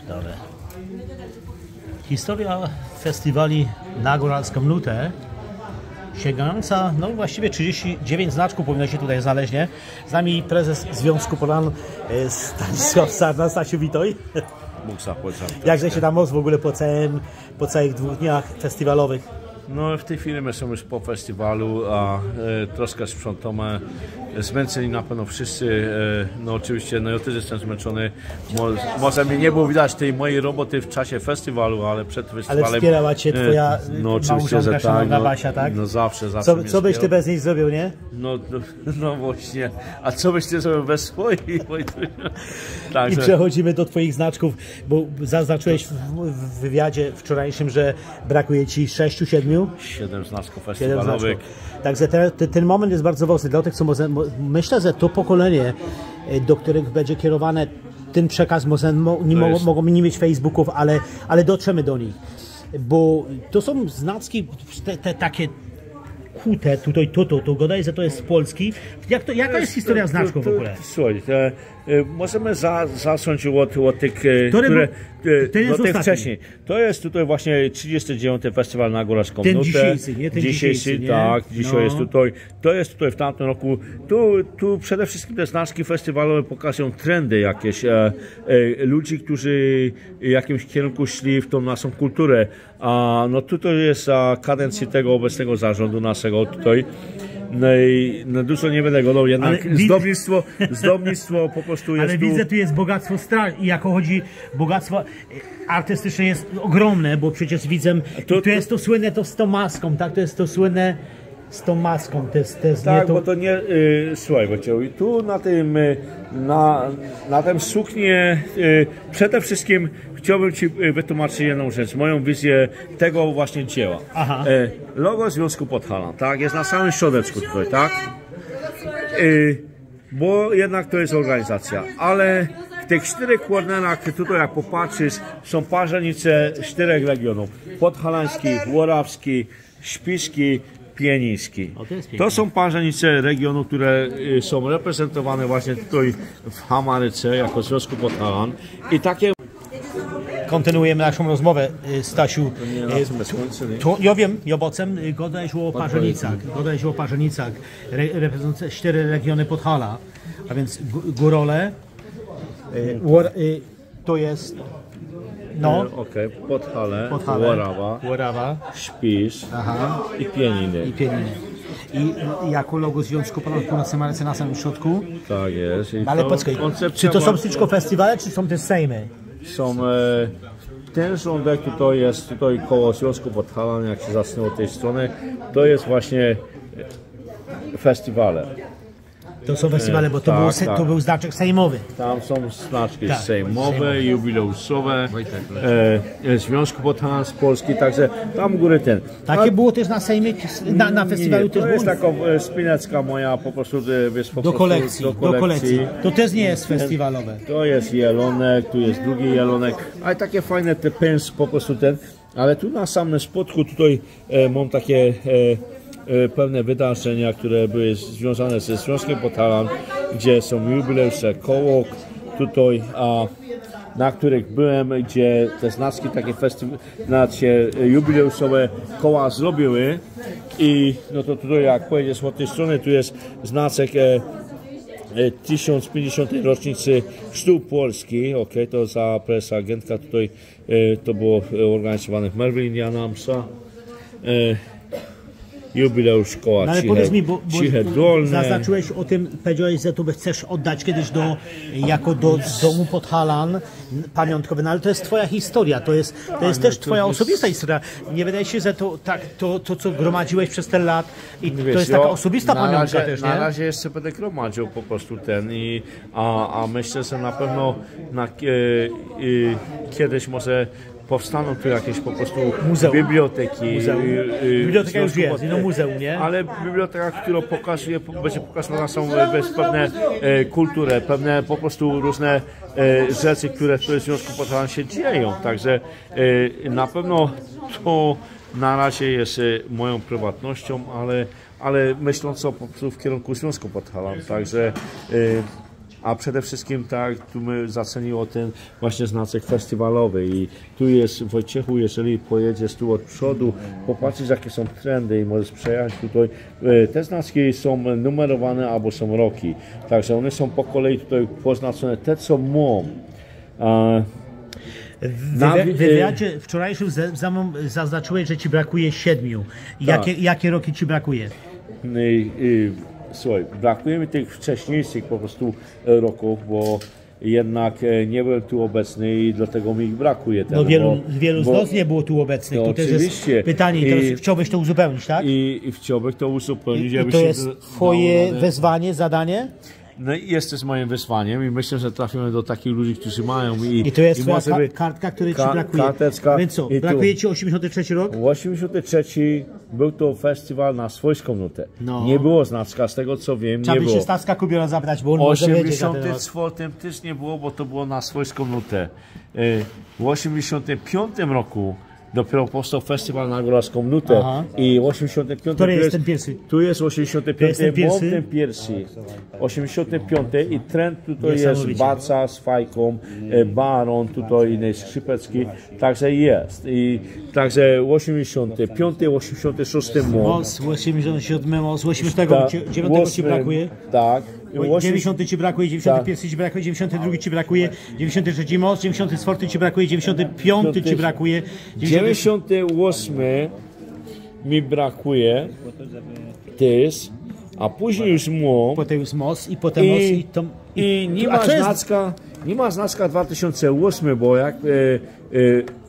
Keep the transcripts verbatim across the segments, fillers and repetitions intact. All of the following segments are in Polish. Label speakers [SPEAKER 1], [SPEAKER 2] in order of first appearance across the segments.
[SPEAKER 1] Dobra. Historia festiwali na Góralską Nutę, sięgająca, no właściwie trzydzieści dziewięć znaczków powinno się tutaj znaleźć, nie? Z nami prezes Związku Polan Stanisław Sarna. Stasiu, witoj.
[SPEAKER 2] Bóg zapłać.
[SPEAKER 1] Jakże się tam w ogóle po, całym, po całych dwóch dniach festiwalowych?
[SPEAKER 2] No w tej chwili my są już po festiwalu, a e, troszkę sprzątamy, zmęczeni na pewno wszyscy, e, no oczywiście, no ja też jestem zmęczony, Mo, może mnie nie było widać tej mojej roboty w czasie festiwalu, ale przed festiwalem...
[SPEAKER 1] Ale wspierała Cię Twoja
[SPEAKER 2] e, no, oczywiście, że tak, no,
[SPEAKER 1] Basia, tak?
[SPEAKER 2] No zawsze, zawsze.
[SPEAKER 1] Co, co byś Ty bez niej zrobił, nie?
[SPEAKER 2] No, no, no właśnie, a co byś Ty zrobił bez swoich?
[SPEAKER 1] Tak, I że... przechodzimy do Twoich znaczków, bo zaznaczyłeś w, w wywiadzie wczorajszym, że brakuje Ci sześciu, siedmiu?
[SPEAKER 2] Siedem znaczków festiwalowych.
[SPEAKER 1] Także ten, ten moment jest bardzo ważny dla tych, co może, myślę, że to pokolenie, do których będzie kierowany ten przekaz, może nie mogą, jest... mogą nie mieć Facebooków, ale, ale dotrzemy do nich. Bo to są znaczki, te, te takie kute, tutaj to, to, to gadaj, że to jest z Polski. Jak to, jaka jest historia znaczków w ogóle?
[SPEAKER 2] Słuchaj, możemy za, zacząć od, od tych, które, które no, tych wcześniej. To jest tutaj właśnie trzydziesty dziewiąty Festiwal na Góralską Nutę.
[SPEAKER 1] Ten dzisiejszy, nie? Ten
[SPEAKER 2] dzisiejszy,
[SPEAKER 1] dzisiejszy, nie?
[SPEAKER 2] tak, dzisiaj
[SPEAKER 1] no.
[SPEAKER 2] jest tutaj. To jest tutaj w tamtym roku. Tu, tu przede wszystkim te znaczki festiwalowe pokazują trendy jakieś, e, e, ludzi, którzy w jakimś kierunku szli w tą naszą kulturę. A no tutaj jest a, kadencji tego obecnego zarządu naszego tutaj. No i no dużo nie będę gadał, jednak ale zdobnictwo, zdobnictwo po prostu jest.
[SPEAKER 1] Ale
[SPEAKER 2] tu...
[SPEAKER 1] widzę, tu jest bogactwo straszne i jako chodzi bogactwo artystyczne jest ogromne, bo przecież widzę, to, tu jest to słynne to z tą maską, tak? To jest to słynne z tą maską, to jest, to jest
[SPEAKER 2] tak,
[SPEAKER 1] nie to...
[SPEAKER 2] bo to nie, y, słuchaj, bo tu na tym, na, na tym suknie y, przede wszystkim chciałbym Ci wytłumaczyć jedną rzecz, moją wizję tego właśnie dzieła. Aha. E, logo Związku Podhalan, tak, jest na samym środeczku tutaj, tak? E, bo jednak to jest organizacja, ale w tych czterech kornerach, tutaj jak popatrzysz, są parzenice czterech regionów. Podhalański, Łorawski, Śpiski, Pieniński. To, to są parzenice regionu, które y, są reprezentowane właśnie tutaj w Hamaryce jako Związku Podhalan i takie.
[SPEAKER 1] Kontynuujemy naszą rozmowę, Stasiu. To, ja wiem, jobocem, godałeś o Parzenicach, godałeś o Parzenicach, re, reprezentujące cztery regiony Podhala, a więc Górole, y, y, to jest, no,
[SPEAKER 2] okej, okay. Podhale,
[SPEAKER 1] Podhale,
[SPEAKER 2] Łorawa,
[SPEAKER 1] Łorawa,
[SPEAKER 2] Śpisz,
[SPEAKER 1] aha,
[SPEAKER 2] i Pieniny.
[SPEAKER 1] I Pieniny. I jako logo Związku Polan w Północnej Ameryce na samym środku?
[SPEAKER 2] Tak jest. I
[SPEAKER 1] ale poczekaj, czy to są tylko festiwale, czy są te sejmy?
[SPEAKER 2] Są e, ten rządek tutaj jest tutaj koło Związku Podhalan, jak się zasnęło tej strony, to jest właśnie festiwale.
[SPEAKER 1] To są festiwale, bo to, tak, był, se, tak. to był znaczek sejmowy.
[SPEAKER 2] Tam są znaczki tak, sejmowe, sejmowe, jubileusowe, e, Związku Podhalan z Polski, także tam góry ten.
[SPEAKER 1] Takie A, było też na sejmie, na, na festiwalu nie,
[SPEAKER 2] też
[SPEAKER 1] to
[SPEAKER 2] jest taka e, spinecka moja po prostu, wiesz, po
[SPEAKER 1] do,
[SPEAKER 2] prostu
[SPEAKER 1] kolekcji,
[SPEAKER 2] do kolekcji. Do kolekcji.
[SPEAKER 1] To też nie jest festiwalowe.
[SPEAKER 2] To jest jelonek, tu jest drugi jelonek, ale takie fajne te pens po prostu ten, ale tu na samym spodku tutaj e, mam takie e, pewne wydarzenia, które były związane ze Związkiem Podhalan, gdzie są jubileusze koło tutaj, a na których byłem, gdzie te znaczki takie festywalne, jubileuszowe koła zrobiły i no to tutaj jak pojedziesz od tej strony, tu jest znaczek e, e, tysiąc pięćdziesiątej rocznicy Chrztu Polski, ok, to za presa agentka tutaj e, to było organizowane w Merville, Indiana, Amsa. E, Jubileusz koła
[SPEAKER 1] no, ale
[SPEAKER 2] ciche,
[SPEAKER 1] powiedz mi, bo, bo
[SPEAKER 2] ciche dolne.
[SPEAKER 1] Zaznaczyłeś o tym, powiedziałeś, że tu chcesz oddać kiedyś do, jako do domu Podhalan pamiątkowy, no ale to jest twoja historia, to jest, to jest też twoja osobista historia. Nie wydaje się, że to, tak, to, to co gromadziłeś przez ten lat i
[SPEAKER 2] wiesz,
[SPEAKER 1] to jest taka osobista na pamiątka
[SPEAKER 2] razie,
[SPEAKER 1] też, nie?
[SPEAKER 2] Na razie jeszcze będę gromadził po prostu ten, i, a, a myślę, że na pewno na, e, e, kiedyś może powstaną tu jakieś po prostu muzeum. biblioteki.
[SPEAKER 1] Muzeum. Y, Biblioteka już jest, no muzeum, nie?
[SPEAKER 2] Ale biblioteka, która pokazuje, będzie pokazywana są pewne e, kulturę, pewne po prostu różne e, rzeczy, które w Związku Podhalan się dzieją. Także e, na pewno to na razie jest e, moją prywatnością, ale, ale myśląc o, po prostu w kierunku Związku Podhalan. Także e, a przede wszystkim tak, tu my zaceniło ten właśnie znaczek festiwalowy i tu jest Wojciechu, jeżeli pojedziesz tu od przodu, popatrzysz jakie są trendy i możesz przejechać tutaj, te znaczki są numerowane albo są roki, także one są po kolei tutaj poznaczone, te co mam.
[SPEAKER 1] W wywi wywiadzie wczorajszym zaznaczyłeś, że ci brakuje siedmiu. Jakie, tak. jakie roki ci brakuje?
[SPEAKER 2] I, i, słuchaj, brakuje mi tych wcześniejszych po prostu roków, bo jednak nie byłem tu obecny i dlatego mi ich brakuje.
[SPEAKER 1] No wielu, bo, wielu z nas nie było tu obecnych.
[SPEAKER 2] No,
[SPEAKER 1] to też jest pytanie i teraz chciałbyś to uzupełnić, tak?
[SPEAKER 2] I, i chciałbym to uzupełnić.
[SPEAKER 1] I, i to jest twoje wezwanie, zadanie?
[SPEAKER 2] No i jest to z moim wyzwaniem i myślę, że trafimy do takich ludzi, którzy mają i...
[SPEAKER 1] I to jest i twoja ka kartka, której ci brakuje.
[SPEAKER 2] Karteczka.
[SPEAKER 1] Więc co, brakuje ci osiemdziesiąty trzeci rok?
[SPEAKER 2] osiemdziesiąty trzeci był to festiwal na swojską nutę. No. Nie było znaczka, z tego co wiem,
[SPEAKER 1] Trzeba
[SPEAKER 2] nie było.
[SPEAKER 1] Trzeba by się Stawska Kubiora zabrać, bo on
[SPEAKER 2] osiemdziesiątym czwartym też nie było, bo to było na swojską nutę. W osiemdziesiątym piątym roku dopiero powstał festiwal na Góralską Nutę. Aha. I osiemdziesiąty piąty
[SPEAKER 1] Który jest ten pierwszy?
[SPEAKER 2] Tu jest osiemdziesiąty piąty,
[SPEAKER 1] jest
[SPEAKER 2] ten pierwszy. osiemdziesiąty piąty i trend tutaj jest Baca z fajką, Baron, tutaj Skrzypecki, także jest. I także osiemdziesiąty piąty, osiemdziesiąty szósty
[SPEAKER 1] most. osiemdziesiąty siódmy most, osiemdziesiątego dziewiątego ci brakuje?
[SPEAKER 2] Tak.
[SPEAKER 1] dziewięćdziesiąty ci brakuje, dziewięćdziesiąty pierwszy ci brakuje, dziewięćdziesiąty drugi ci brakuje, dziewięćdziesiąty trzeci most, dziewięćdziesiąty czwarty ci brakuje, dziewięćdziesiąty piąty ci brakuje,
[SPEAKER 2] dziewięćdziesiąty ósmy mi brakuje też, a później już mu.
[SPEAKER 1] Potem już most i potem most i to.
[SPEAKER 2] I, i nie ma znaczka, nie ma znaczka dwa tysiące ósmy, bo jak e, e,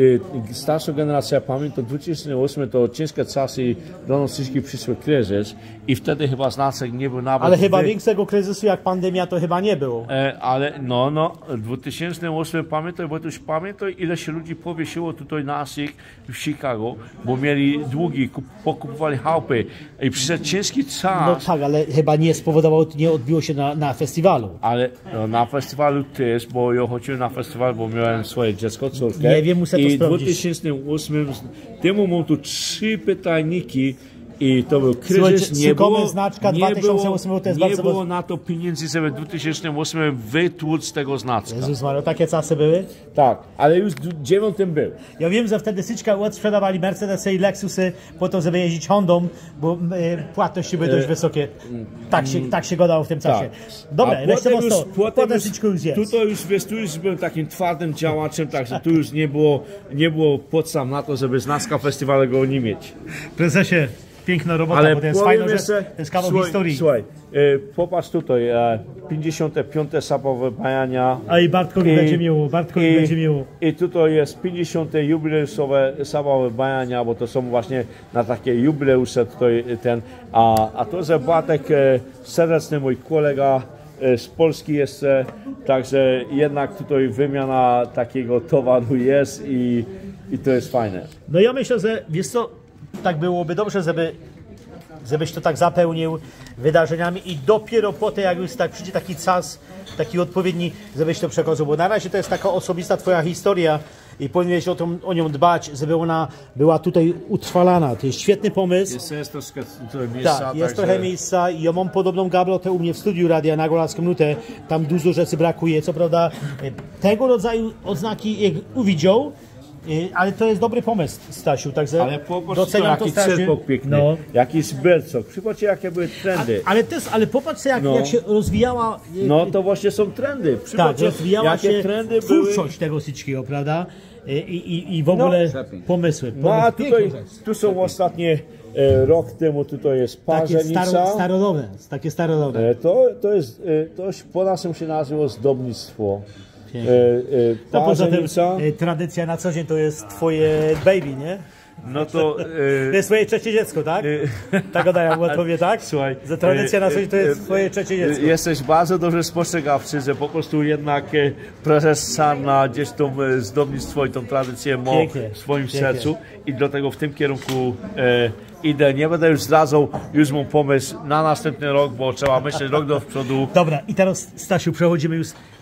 [SPEAKER 2] starsza generacja pamięta, dwa tysiące ósmy to ciężkie czasy, do nas wszystkich przyszły kryzys i wtedy chyba znaczek nie był nawet...
[SPEAKER 1] Ale chyba wy... większego kryzysu jak pandemia to chyba nie było.
[SPEAKER 2] E, ale no, no, dwa tysiące ósmy pamiętaj, bo już pamiętaj ile się ludzi powiesiło tutaj naszych w Chicago, bo mieli długi, kup, pokupowali chałupy i przyszedł ciężki czas.
[SPEAKER 1] No tak, ale chyba nie spowodowało, nie odbiło się na, na festiwalu.
[SPEAKER 2] Ale no, na festiwalu też, bo ja chodziłem na festiwal, bo miałem swoje dziecko, córkę.
[SPEAKER 1] Nie wiem, muszę to
[SPEAKER 2] I
[SPEAKER 1] sprawdzić.
[SPEAKER 2] w dwa tysiące ósmym temu mam tu trzy pytajniki i to był kryzys,
[SPEAKER 1] Słuchajcie,
[SPEAKER 2] nie było,
[SPEAKER 1] znaczka
[SPEAKER 2] nie
[SPEAKER 1] dwa tysiące ósmy
[SPEAKER 2] było,
[SPEAKER 1] to jest
[SPEAKER 2] nie
[SPEAKER 1] bardzo
[SPEAKER 2] było na to pieniędzy, żeby w dwa tysiące ósmym wytłuc tego znaczka.
[SPEAKER 1] Jezus Maria, takie czasy były?
[SPEAKER 2] Tak, ale już w dziewiątym był.
[SPEAKER 1] Ja wiem, że wtedy Syczka sprzedawali Mercedesy i Lexusy po to, żeby jeździć Hondą, bo e, płatności były dość e, wysokie. Tak się, tak się gadało w tym czasie. Tak. Dobra, resztę już, potem Syczku już jest.
[SPEAKER 2] Tutaj już, wiesz, tu już byłem takim twardym działaczem, także tu już nie było, nie było podstaw na to, żeby znaczka festiwalu go nie mieć.
[SPEAKER 1] Prezesie, piękna robota, ale bo to jest fajna rzecz, to jest kawał
[SPEAKER 2] słuchaj,
[SPEAKER 1] historii.
[SPEAKER 2] Słuchaj, e, popatrz tutaj, e, pięćdziesiąte piąte sabowe bajania.
[SPEAKER 1] A i Bartkowi i, będzie miło, Bartkowi
[SPEAKER 2] i,
[SPEAKER 1] będzie miło.
[SPEAKER 2] I tutaj jest pięćdziesiąte jubileuszowe sabowe bajania, bo to są właśnie na takie jubileusze tutaj ten, a, a to, że Bartek, e, serdeczny mój kolega e, z Polski jest, e, także jednak tutaj wymiana takiego towaru jest i, i to jest fajne.
[SPEAKER 1] No ja myślę, że wiesz co, tak byłoby dobrze, żeby, żebyś to tak zapełnił wydarzeniami i dopiero potem, jak już tak przyjdzie taki czas, taki odpowiedni, żebyś to przekazał, bo na razie to jest taka osobista twoja historia i powinieneś o, tą, o nią dbać, żeby ona była tutaj utrwalana. To jest świetny pomysł.
[SPEAKER 2] Jest, jest troszkę miejsca.
[SPEAKER 1] Tak, jest
[SPEAKER 2] także...
[SPEAKER 1] trochę miejsca i ja mam podobną gablotę u mnie w studiu radia na Góralską Nutę. Tam dużo rzeczy brakuje, co prawda tego rodzaju odznaki jak uwidział, ale to jest dobry pomysł, Stasiu, także
[SPEAKER 2] ale popatrz,
[SPEAKER 1] doceniam to,
[SPEAKER 2] to
[SPEAKER 1] strasznie.
[SPEAKER 2] Czerpok piękny, no. Jakiś bercok, przypatrzcie jakie były trendy.
[SPEAKER 1] A, ale też, ale popatrz jak, no. jak się rozwijała...
[SPEAKER 2] No to właśnie są trendy.
[SPEAKER 1] Tak, rozwijała
[SPEAKER 2] jakie
[SPEAKER 1] się
[SPEAKER 2] trendy
[SPEAKER 1] twórczość
[SPEAKER 2] były...
[SPEAKER 1] tego Syczkiego, prawda? I, i, i w ogóle no. pomysły.
[SPEAKER 2] No a tutaj, tu są ostatnie e, rok temu, tutaj jest Parzenica. Takie
[SPEAKER 1] staro, starodowe, takie starodowe.
[SPEAKER 2] E, to, to jest, e, to po naszym się nazywa zdobnictwo.
[SPEAKER 1] E, e, no poza tym e, tradycja na co dzień to jest twoje baby, nie?
[SPEAKER 2] No to...
[SPEAKER 1] E, to jest twoje trzecie dziecko, tak? E, tak oddaję odpowie, tak?
[SPEAKER 2] Słuchaj.
[SPEAKER 1] Za tradycja na co dzień to jest twoje trzecie dziecko.
[SPEAKER 2] Jesteś bardzo dobrze spostrzegawczy, że po prostu jednak prezes Sarna gdzieś tą zdobnictwo i tą tradycję ma pięknie, w swoim pięknie. sercu i dlatego w tym kierunku e, idę. Nie będę już zdradzał, już mam pomysł na następny rok, bo trzeba myśleć rok do przodu.
[SPEAKER 1] Dobra, i teraz Stasiu, przechodzimy już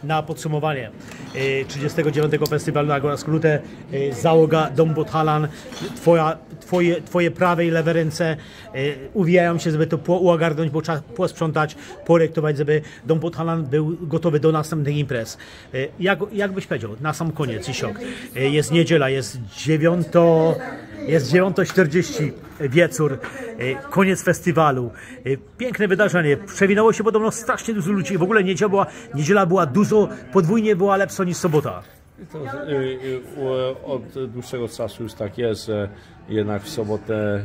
[SPEAKER 1] na podsumowanie trzydziestego dziewiątego Festiwalu na Góralską Nutę. Załoga Dom Bothalan, twoja, twoje, twoje prawe i lewe ręce uwijają się, żeby to uogarnąć, bo trzeba posprzątać, projektować, żeby Dom Bothalan był gotowy do następnych imprez. Jak, jak byś powiedział, na sam koniec, Isiok, jest niedziela, jest dziewiąto, jest dziewiąta czterdzieści wieczór, koniec festiwalu. Piękne wydarzenie. Przewinęło się podobno strasznie dużo ludzi. W ogóle niedziela była, niedziela była dużo, podwójnie była lepsza niż sobota.
[SPEAKER 2] To, y, y, od dłuższego czasu już tak jest, że jednak w sobotę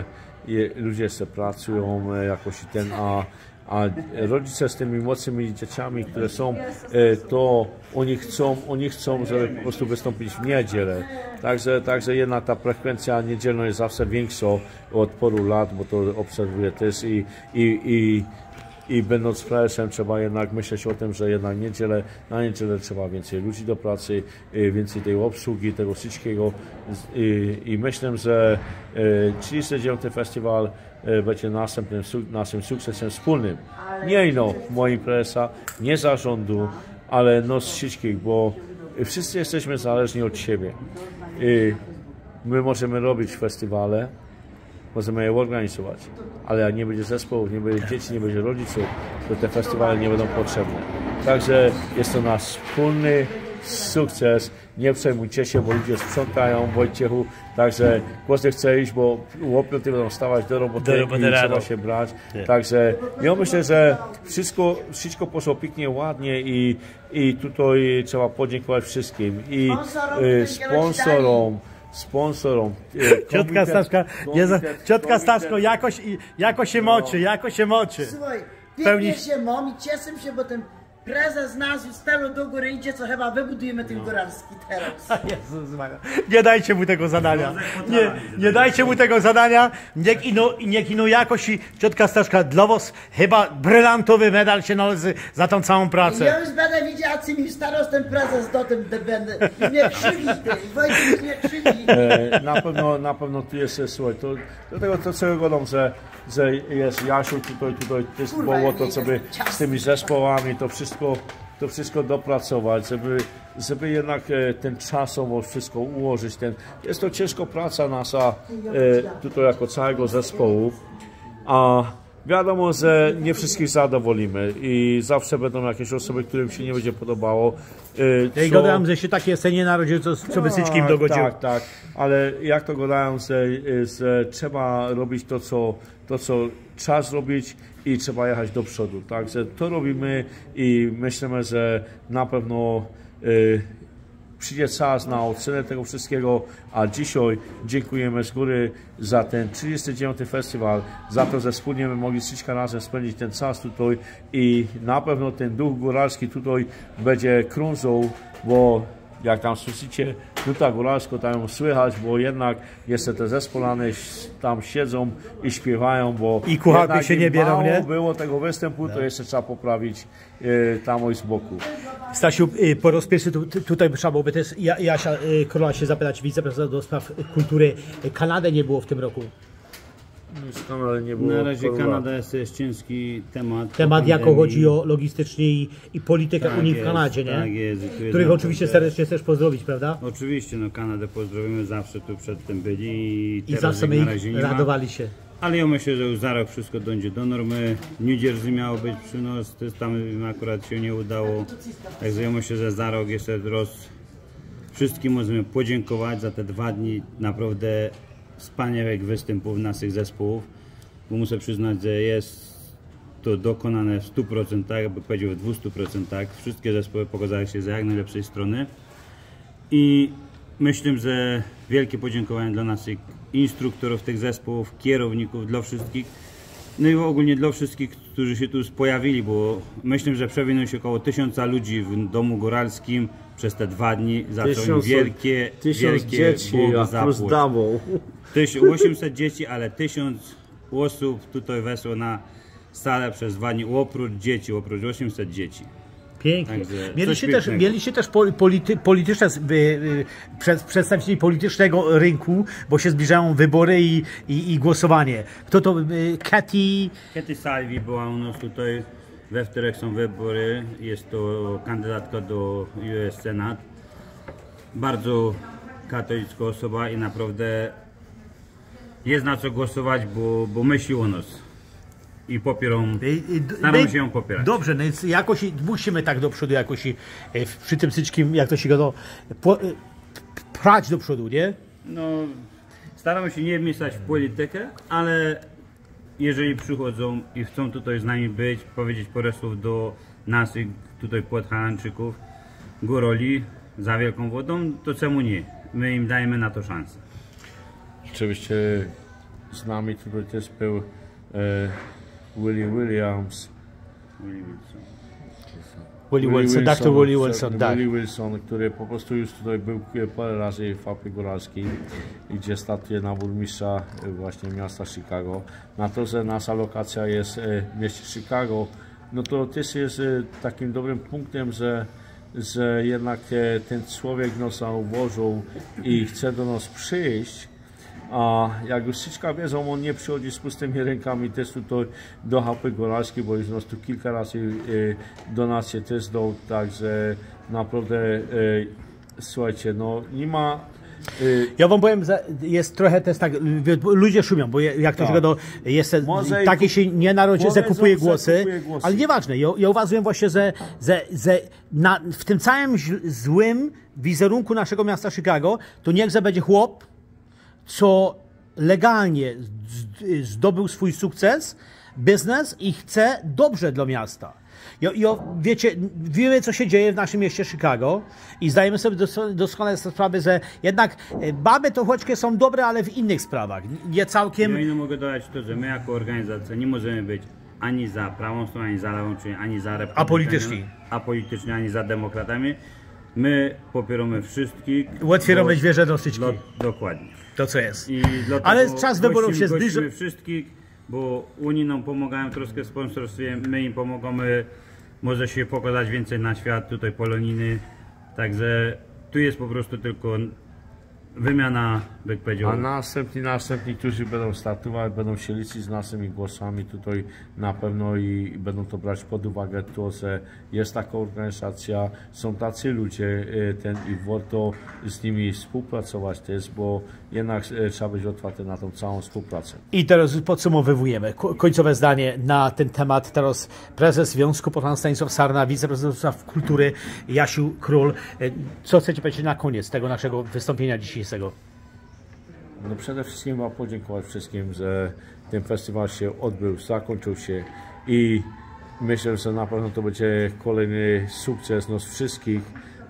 [SPEAKER 2] y, ludzie se pracują jakoś i ten, a A rodzice z tymi młodszymi dzieciami, które są, to oni chcą, oni chcą, żeby po prostu wystąpić w niedzielę. Także, także jednak ta frekwencja niedzielna jest zawsze większa od paru lat, bo to obserwuję też i, i, i, i będąc prezesem trzeba jednak myśleć o tym, że jednak niedzielę, na niedzielę trzeba więcej ludzi do pracy, więcej tej obsługi, tego wszystkiego i, i myślę, że trzydziesty dziewiąty festiwal będzie następnym, naszym sukcesem wspólnym. Nie ino moim prezesa, nie zarządu, ale nos wszystkich, bo wszyscy jesteśmy zależni od siebie. I my możemy robić festiwale, możemy je organizować, ale jak nie będzie zespołów, nie będzie dzieci, nie będzie rodziców, to te festiwale nie będą potrzebne. Także jest to nasz wspólny sukces. Nie przejmujcie się, bo ludzie sprzątają w Wojciechu, także każdy chce iść, bo o piątej będą wstawać do roboty, do roboty i trzeba się brać. Nie. Także ja myślę, że wszystko, wszystko poszło pięknie, ładnie i, i tutaj trzeba podziękować wszystkim i y, sponsorom, sponsorom.
[SPEAKER 1] Ciotka Staszka, ciotka Staszko, jakoś, jakoś się moczy, jakoś się moczy.
[SPEAKER 3] Słuchaj, pięknie się mam i cieszę się, bo ten prezes nas już stelu do góry idzie, co chyba wybudujemy ten góralski teraz.
[SPEAKER 1] Jezus Maria. Nie dajcie mu tego zadania. Nie, nie dajcie mu tego zadania. Niech ino, niech ino jakoś i ciotka Staszka dla was chyba brylantowy medal się należy za tą całą pracę.
[SPEAKER 3] Ja już będę widział, co mi starość ten prezes do tym będę. I mnie krzywi, ty. Wojtek mnie krzywi.
[SPEAKER 2] E, na pewno, na pewno tu jest, słuchaj, to, do tego to całego dom, że że jest Jasiu tutaj, tutaj jest było to, żeby z tymi zespołami to wszystko, to wszystko dopracować, żeby, żeby jednak ten czasowo wszystko ułożyć. Ten, jest to ciężka praca nasza tutaj jako całego zespołu, a wiadomo, że nie wszystkich zadowolimy i zawsze będą jakieś osoby, którym się nie będzie podobało.
[SPEAKER 1] Ja i gadałem, że się takie scenie narodziły, co, co by Syczkim dogodził.
[SPEAKER 2] Tak, tak, ale jak to gadają, że, że trzeba robić to co, to, co trzeba zrobić i trzeba jechać do przodu. Także to robimy i myślimy, że na pewno y, przyjdzie czas na ocenę tego wszystkiego, a dzisiaj dziękujemy z góry za ten trzydziesty dziewiąty festiwal, za to, że wspólnie my mogli wszystko razem spędzić ten czas tutaj i na pewno ten duch góralski tutaj będzie krążył, bo jak tam słyszycie, nuta góralsko tam słychać, bo jednak jeszcze te zespolane tam siedzą i śpiewają, bo
[SPEAKER 1] i kucharki się nie bierą, nie?
[SPEAKER 2] Było tego występu, to jeszcze trzeba poprawić y, tam z boku.
[SPEAKER 1] Stasiu, y, po raz pierwszy tu, tutaj trzeba byłoby też Jasia y, Króla się zapytać, wiceprezydent do spraw kultury. Kanady nie było w tym roku.
[SPEAKER 2] Nie było
[SPEAKER 4] na razie Kanada Kanada jest, jest ciężki temat.
[SPEAKER 1] Temat jako chodzi o logistycznie i, i politykę
[SPEAKER 4] tak
[SPEAKER 1] Unii
[SPEAKER 4] jest,
[SPEAKER 1] w Kanadzie, nie?
[SPEAKER 4] Tak jest.
[SPEAKER 1] Których oczywiście serdecznie chcesz pozdrowić, prawda?
[SPEAKER 4] Oczywiście, no Kanadę pozdrowimy, zawsze tu przedtem byli i,
[SPEAKER 1] I zawsze my ich radowali się.
[SPEAKER 4] Ale ja myślę, że już za rok wszystko dojdzie do normy. New Jersey miało być przynos, tam akurat się nie udało. Także ja myślę, że za rok jeszcze roz... wszystkim możemy podziękować za te dwa dni naprawdę wspaniałych występów naszych zespołów, bo muszę przyznać, że jest to dokonane w stu procentach, jakby powiedział w dwustu procentach. Wszystkie zespoły pokazały się z jak najlepszej strony i myślę, że wielkie podziękowanie dla naszych instruktorów tych zespołów, kierowników, dla wszystkich, no i ogólnie dla wszystkich, którzy się tu pojawili, bo myślę, że przewinęło się około tysiąca ludzi w Domu Góralskim przez te dwa dni, za co im wielkie,
[SPEAKER 2] tysiąc
[SPEAKER 4] wielkie
[SPEAKER 2] dzieci, a plus damą.
[SPEAKER 4] osiemset dzieci, ale tysiąc osób tutaj weszło na salę przez dwa dni, oprócz dzieci, oprócz osiemset dzieci.
[SPEAKER 1] Pięknie. Mieliście też, mieliście też polity, polityczne, przedstawicieli politycznego rynku, bo się zbliżają wybory i, i, i głosowanie. Kto to? Katy...
[SPEAKER 4] Katy Salvi była u nas tutaj. We wtorek są wybory, jest to kandydatka do U S Senat. Bardzo katolicka osoba i naprawdę jest na co głosować, bo, bo myśli o nas. I popieram, staramy się ją popierać.
[SPEAKER 1] Dobrze, no więc jakoś musimy tak do przodu jakoś e, przy tym wszystkim, jak to się go po, e, prać do przodu, nie?
[SPEAKER 4] No, staramy się nie wmieszać w politykę, ale jeżeli przychodzą i chcą tutaj z nami być, powiedzieć parę słów do nas tutaj podhalanczyków, góroli, za wielką wodą, to czemu nie? My im dajemy na to szansę.
[SPEAKER 2] Oczywiście z nami tutaj też był e, Willie Williams.
[SPEAKER 4] Willie Wilson.
[SPEAKER 1] Willie Wilson, doktor Willie Wilson, tak.
[SPEAKER 2] Willie Wilson, który po prostu już tutaj był parę razy w Alpie Góralskiej, gdzie startuje na burmistrza właśnie miasta Chicago. Na to, że nasza lokacja jest w mieście Chicago, no to też jest takim dobrym punktem, że że jednak ten człowiek nas zauważył i chce do nas przyjść, a jak już wszystko wiedzą, on nie przychodzi z pustymi rękami też tutaj do Alpy Góralskiej, bo już nas tu kilka razy do nas się też dał, także naprawdę słuchajcie, no nie ma.
[SPEAKER 1] Ja wam powiem, jest trochę też tak, ludzie szumią, bo jak to się do jest takie się nie narodzi, że kupuje głosy, głosy, ale nieważne, ja, ja uważam właśnie, że, że, że na, w tym całym złym wizerunku naszego miasta Chicago, to niechże będzie chłop, co legalnie zdobył swój sukces, biznes i chce dobrze dla miasta. Ja, ja, wiecie, wiemy, co się dzieje w naszym mieście Chicago i zdajemy sobie doskonale sprawę, że jednak baby to choćkie są dobre, ale w innych sprawach, nie całkiem...
[SPEAKER 4] Ja nie mogę dodać to, że my jako organizacja nie możemy być ani za prawą stroną, ani za lewą, czyli ani za republikanami,
[SPEAKER 1] apolityczni,
[SPEAKER 4] apolityczni, ani za demokratami. My popieramy wszystkich.
[SPEAKER 1] Otwieramy wieże do szyczki.
[SPEAKER 4] Dokładnie.
[SPEAKER 1] To co jest.
[SPEAKER 4] I
[SPEAKER 1] ale czas wyborów się zbliża.
[SPEAKER 4] Wszystkich, bo Unii nam pomagają troszkę w sponsorstwie, my im pomagamy, może się pokazać więcej na świat, tutaj poloniny, także tu jest po prostu tylko wymiana, jak powiedział.
[SPEAKER 2] A następni, następni, którzy będą startować, będą się liczyć z naszymi głosami tutaj na pewno i będą to brać pod uwagę to, że jest taka organizacja, są tacy ludzie ten, i warto z nimi współpracować też, bo jednak trzeba być otwarty na tą całą współpracę.
[SPEAKER 1] I teraz podsumowujemy. Końcowe zdanie na ten temat. Teraz prezes Związku Pan Stanisław Sarna, wiceprezes kultury Jasiu Król. Co chcecie powiedzieć na koniec tego naszego wystąpienia dzisiejszego?
[SPEAKER 2] No przede wszystkim wam podziękować wszystkim, że ten festiwal się odbył, zakończył się i myślę, że na pewno to będzie kolejny sukces nas wszystkich,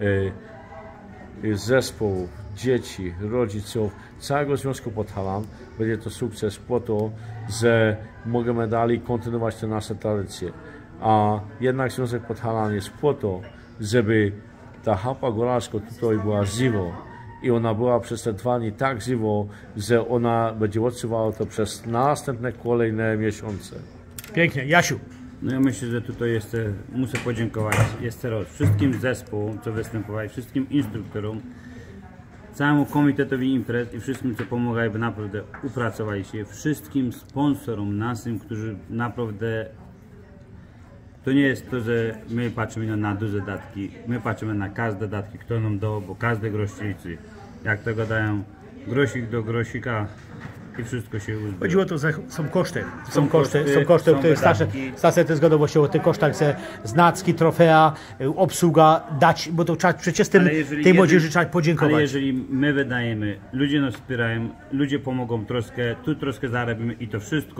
[SPEAKER 2] zespołów, dzieci, rodziców, całego Związku Podhalan. Będzie to sukces po to, że możemy dalej kontynuować te nasze tradycje. A jednak Związek Podhalan jest po to, żeby ta Alpa Góralska tutaj była żywo. I ona była przez te dwa dni tak żywo, że ona będzie odczuwała to przez następne kolejne miesiące.
[SPEAKER 1] Pięknie. Jasiu.
[SPEAKER 4] No ja myślę, że tutaj jest, muszę podziękować jeszcze raz wszystkim zespołom, co występowali, wszystkim instruktorom, całemu komitetowi imprez i wszystkim, co pomagali, by naprawdę upracowali się, wszystkim sponsorom naszym, którzy naprawdę... To nie jest to, że my patrzymy na duże datki, my patrzymy na każde datki, kto nam dał, bo każdy grosz liczy. Jak to gadają, grosik do grosika i wszystko się uzbiera.
[SPEAKER 1] Chodziło to, że są koszty, są, są koszty, koszty, są koszty, o których Stacje też zgodą właśnie o tych kosztach, że znacki, trofea, obsługa dać, bo to trzeba przecież tym, tej młodzieży trzeba podziękować.
[SPEAKER 4] Ale jeżeli my wydajemy, ludzie nas wspierają, ludzie pomogą troszkę, tu troszkę zarobimy i to wszystko